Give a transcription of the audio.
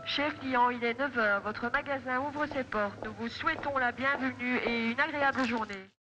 Chers clients, il est 9 heures. Votre magasin ouvre ses portes. Nous vous souhaitons la bienvenue et une agréable journée.